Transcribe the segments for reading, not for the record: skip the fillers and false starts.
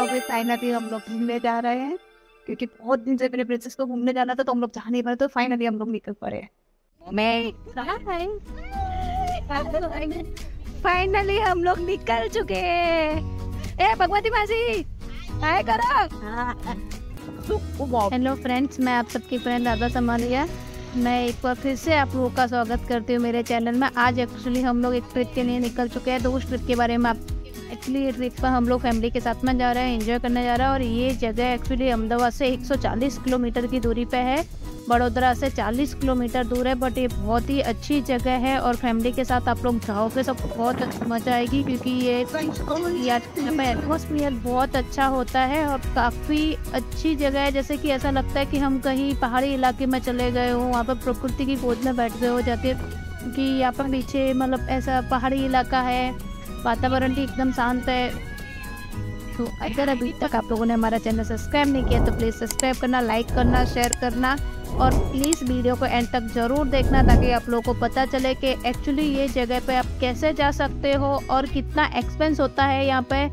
अभी फाइनली हम लोग घूमने जा रहे हैं, क्योंकि बहुत दिन से मेरे प्रिंसेस को घूमने जाना था तो हम लोग जा नहीं पाए, तो फाइनली हम लोग निकल पड़े। मैं फाइनली हम लोग निकल चुके हैं। ए भगवती मासी हाय करो। हेलो फ्रेंड्स, मैं आप सबकी फ्रेंड राधा समालिया। मैं एक बार फिर से आप लोगों का स्वागत करती हूँ मेरे चैनल में। आज एक्चुअली हम लोग एक ट्रिप के लिए निकल चुके हैं, तो उस ट्रिप के बारे में आप एक्चुअली ये ट्रिप पर हम लोग फैमिली के साथ में जा रहे हैं, एंजॉय करने जा रहे हैं। और ये जगह एक्चुअली अहमदाबाद से 140 किलोमीटर की दूरी पे है, बड़ोदरा से 40 किलोमीटर दूर है। बट ये बहुत ही अच्छी जगह है और फैमिली के साथ आप लोग जाओगे सब बहुत मज़ा आएगी, क्योंकि ये एटमॉस्फेयर बहुत अच्छा होता है और काफ़ी अच्छी जगह है। जैसे कि ऐसा लगता है कि हम कहीं पहाड़ी इलाके में चले गए हो, वहाँ पर प्रकृति की गोद में बैठ गए हो जाके, क्योंकि यहाँ पर पीछे मतलब ऐसा पहाड़ी इलाका है, वातावरण भी एकदम शांत है। तो अगर अभी तक आप लोगों ने हमारा चैनल सब्सक्राइब नहीं किया तो प्लीज़ सब्सक्राइब करना, लाइक करना, शेयर करना और प्लीज़ वीडियो को एंड तक ज़रूर देखना, ताकि आप लोगों को पता चले कि एक्चुअली ये जगह पे आप कैसे जा सकते हो और कितना एक्सपेंस होता है यहाँ पे।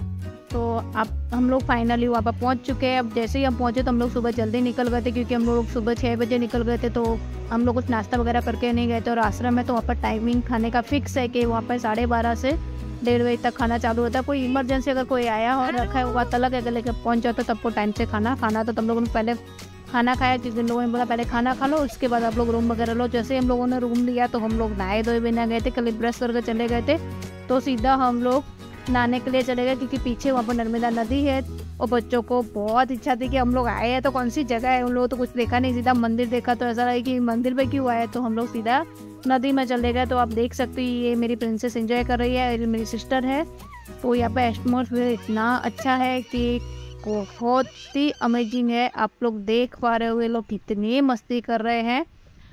तो हम लोग फाइनली वहाँ पर पहुँच चुके हैं। अब जैसे ही हम पहुँचे तो हम लोग सुबह जल्दी निकल गए थे, क्योंकि हम लोग सुबह 6 बजे निकल गए थे। तो हम लोग कुछ नाश्ता वगैरह करके नहीं गए थे। और आश्रम में तो वहाँ पर टाइमिंग खाने का फिक्स है कि वहाँ पर 12:30 से 1:30 बजे तक खाना चालू होता है। कोई इमरजेंसी अगर कोई आया और रखा है हुआ तलक अगर लेकर पहुँच जाता तब को टाइम से खाना तो तुम लोगों ने पहले खाना खाया, जिस दिन लोगों ने बोला पहले खाना खा लो, उसके बाद आप लोग रूम वगैरह लो। जैसे हम लोगों ने रूम लिया तो हम लोग नहाए धोए बिना गए थे, कल ब्रश करके चले गए थे, तो सीधा हम लोग नहाने के लिए चले गए, क्योंकि पीछे वहाँ पर नर्मदा नदी है। और बच्चों को बहुत इच्छा थी कि हम लोग आए हैं तो कौन सी जगह है, उन लोगों तो कुछ देखा नहीं, सीधा मंदिर देखा। तो ऐसा लगा कि मंदिर पे क्यों आए, तो हम लोग सीधा नदी में चले गए। तो आप देख सकते हो ये मेरी प्रिंसेस एंजॉय कर रही है, ये मेरी सिस्टर है। तो यहाँ पे एटमॉस्फेयर इतना अच्छा है कि बहुत ही अमेजिंग है। आप लोग देख पा रहे हो ये लोग कितनी मस्ती कर रहे हैं।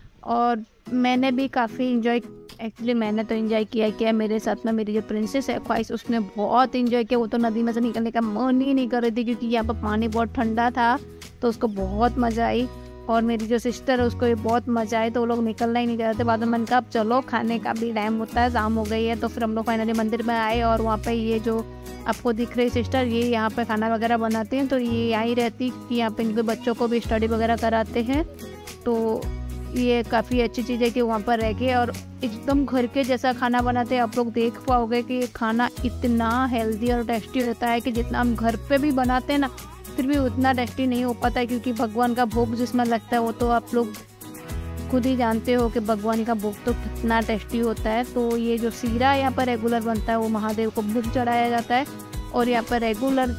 और मैंने भी काफ़ी इंजॉय, एक्चुअली मैंने तो इंजॉय किया मेरे साथ में मेरी जो प्रिंसेस है ख्वाहिश, उसने बहुत इंजॉय किया। वो तो नदी में से निकलने का मन ही नहीं कर रही थी, क्योंकि यहाँ पर पानी बहुत ठंडा था, तो उसको बहुत मज़ा आई। और मेरी जो सिस्टर है उसको भी बहुत मज़ा आई। तो वो लोग निकलना ही नहीं चाहते थे। बाद में मन का अब चलो खाने का भी टाइम होता है, शाम हो गई है। तो फिर हम लोग फाइनली मंदिर में आए और वहाँ पे ये जो आपको दिख रही सिस्टर, ये यहाँ पे खाना वगैरह बनाते हैं। तो ये यहाँ ही रहती कि यहाँ पे इनके बच्चों को भी स्टडी वगैरह कराते हैं। तो ये काफ़ी अच्छी चीज़ है कि वहाँ पर रह के और एकदम घर के जैसा खाना बनाते हैं। आप लोग देख पाओगे कि खाना इतना हेल्दी और टेस्टी होता है कि जितना हम घर पे भी बनाते हैं ना, फिर भी उतना टेस्टी नहीं हो पाता है, क्योंकि भगवान का भोग जिसमें लगता है वो तो आप लोग खुद ही जानते हो कि भगवान का भोग तो कितना टेस्टी होता है। तो ये जो सीरा यहाँ पर रेगुलर बनता है वो महादेव को भोग चढ़ाया जाता है। और यहाँ पर रेगुलर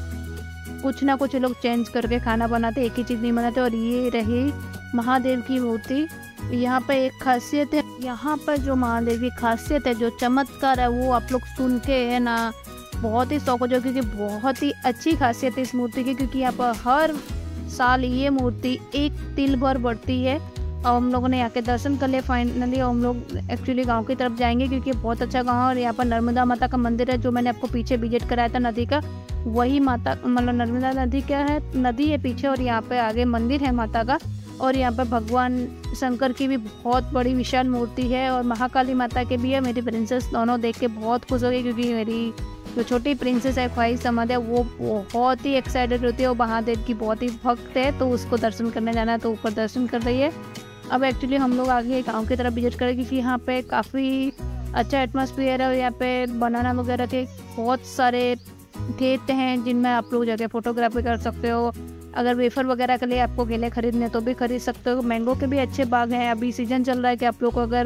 कुछ ना कुछ लोग चेंज करके खाना बनाते, एक ही चीज़ नहीं बनाते। और ये रही महादेव की मूर्ति। यहाँ पर एक खासियत है, यहाँ पर जो महादेव की खासियत है, जो चमत्कार है, वो आप लोग सुन के है ना बहुत ही शौक हो जाओ, क्योंकि बहुत ही अच्छी खासियत है इस मूर्ति की। क्योंकि यहाँ पर हर साल ये मूर्ति 1 तिल भर बढ़ती है। और हम लोगों ने यहाँ के दर्शन कर लिए फाइनली। हम लोग एक्चुअली गांव की तरफ जाएंगे, क्योंकि बहुत अच्छा गांव है। और यहाँ पर नर्मदा माता का मंदिर है, जो मैंने आपको पीछे विजिट कराया था नदी का, वही माता मतलब नर्मदा नदी क्या है, नदी है पीछे और यहाँ पे आगे मंदिर है माता का। और यहाँ पर भगवान शंकर की भी बहुत बड़ी विशाल मूर्ति है और महाकाली माता के भी है। मेरी प्रिंसेस दोनों देख के बहुत खुश हो गई, क्योंकि मेरी जो छोटी प्रिंसेस है ख्वाहिश समाधि, वो बहुत ही एक्साइटेड होती है। वो महादेव की बहुत ही भक्त है, तो उसको दर्शन करने जाना है, तो ऊपर दर्शन कर रही है। अब एक्चुअली हम लोग आगे गांव की तरफ विजिट करें, क्योंकि यहाँ पे काफ़ी अच्छा एटमॉस्फेयर है। और यहाँ पे बनाना वगैरह के बहुत सारे खेत हैं, जिनमें आप लोग जाके फोटोग्राफी कर सकते हो। अगर वेफर वगैरह के लिए आपको केले खरीदने तो भी खरीद सकते हो। मैंगो के भी अच्छे बाग हैं, अभी सीजन चल रहा है कि आप लोग को अगर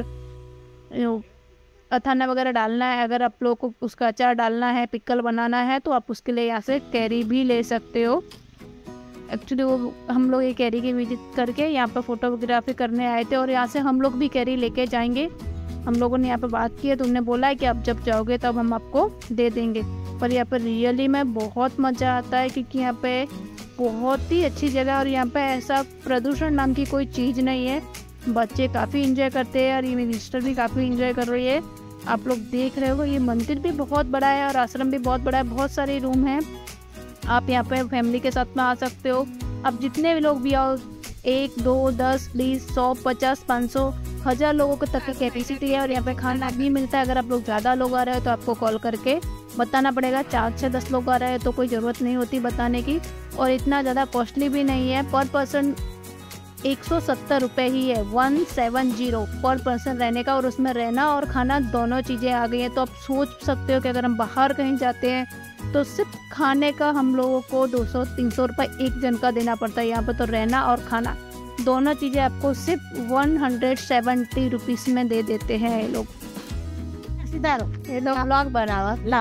अथाना वगैरह डालना है, अगर आप लोग को उसका अचार डालना है, पिकल बनाना है, तो आप उसके लिए यहाँ से कैरी भी ले सकते हो। एक्चुअली वो हम लोग ये कैरी की विजिट करके यहाँ पर फोटोग्राफी करने आए थे, और यहाँ से हम लोग भी कैरी लेके जाएंगे। हम लोगों ने यहाँ पर बात की है, तो उन्होंने बोला है कि आप जब जाओगे तब हम आपको दे देंगे। पर यहाँ पर रियली में बहुत मज़ा आता है, क्योंकि यहाँ पे बहुत ही अच्छी जगह है। और यहाँ पे ऐसा प्रदूषण नाम की कोई चीज़ नहीं है। बच्चे काफ़ी इंजॉय करते हैं और ये मेरी सिस्टर भी काफ़ी इंजॉय कर रही है। आप लोग देख रहे हो ये मंदिर भी बहुत बड़ा है और आश्रम भी बहुत बड़ा है, बहुत सारे रूम हैं। आप यहाँ पे फैमिली के साथ में आ सकते हो। आप जितने भी लोग भी आओ, 1, 2, 10, 20, 100, 50, 500, 1000 लोगों को तक की कैपेसिटी है। और यहाँ पे खाना भी मिलता है। अगर आप लोग ज़्यादा लोग आ रहे हो तो आपको कॉल करके बताना पड़ेगा। 4 से 10 लोग आ रहे हैं तो कोई ज़रूरत नहीं होती बताने की, और इतना ज़्यादा कॉस्टली भी नहीं है। पर पर्सन 170 रुपये ही है, 170 पर पर्सन रहने का, और उसमें रहना और खाना दोनों चीज़ें आ गई हैं। तो आप सोच सकते हो कि अगर हम बाहर कहीं जाते हैं तो सिर्फ खाने का हम लोगों को 200-300 रुपये एक जन का देना पड़ता है। यहाँ पर तो रहना और खाना दोनों चीज़ें आपको सिर्फ 170 रुपीज़ में दे देते हैं ये लोग। ये लोग व्लॉग बनावा ला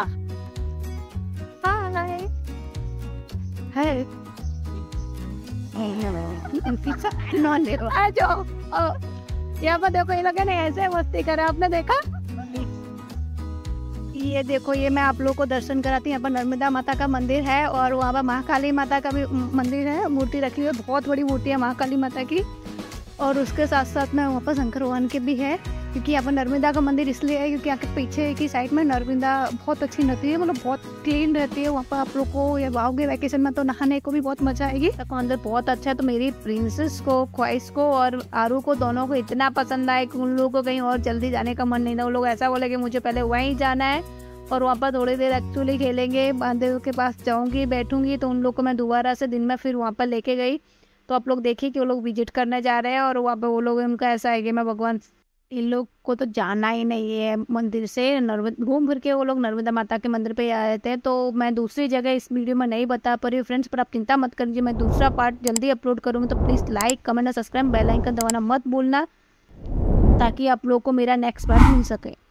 है यहाँ पर देखो, ये लोग है ना ऐसे मस्ती करे, आपने देखा? ये देखो, ये मैं आप लोगों को दर्शन कराती हूँ। यहाँ पर नर्मदा माता का मंदिर है और वहाँ पर महाकाली माता का भी मंदिर है, मूर्ति रखी हुई है, बहुत बड़ी मूर्ति है महाकाली माता की। और उसके साथ साथ में वहाँ पर शंकर भगवान के भी है, क्योंकि यहाँ पर नर्मदा का मंदिर इसलिए है क्योंकि यहाँ के पीछे की साइड में नर्मदा बहुत अच्छी नदी है, मतलब बहुत क्लीन रहती है। वहाँ पर आप लोग को या आओगे वैकेशन में तो नहाने को भी बहुत मजा आएगी। तो अंदर बहुत अच्छा है। तो मेरी प्रिंसेस को, ख्वाहिश को और आरू को, दोनों को इतना पसंद आए कि उन लोगों को कहीं और जल्दी जाने का मन नहीं था। वो लोग ऐसा बोले कि मुझे पहले वहीं जाना है और वहाँ पर थोड़ी देर एक्चुअली खेलेंगे। महादेव के पास जाऊँगी, बैठूंगी, तो उन लोग को मैं दोबारा से दिन में फिर वहाँ पर लेके गई। तो आप लोग देखिए कि वो लोग विजिट करने जा रहे हैं और वहाँ पे वो लोग, उनका ऐसा है कि मैं भगवान, इन लोग को तो जाना ही नहीं है मंदिर से। घूम फिर के वो लोग नर्मदा माता के मंदिर पे आए थे। तो मैं दूसरी जगह इस वीडियो में नहीं बता पा रही हूँ फ्रेंड्स, पर आप चिंता मत करिए, मैं दूसरा पार्ट जल्दी अपलोड करूँगी। तो प्लीज़ लाइक, कमेंट और सब्सक्राइब, बेल आइकन दबाना मत भूलना, ताकि आप लोग को मेरा नेक्स्ट पार्ट मिल सके।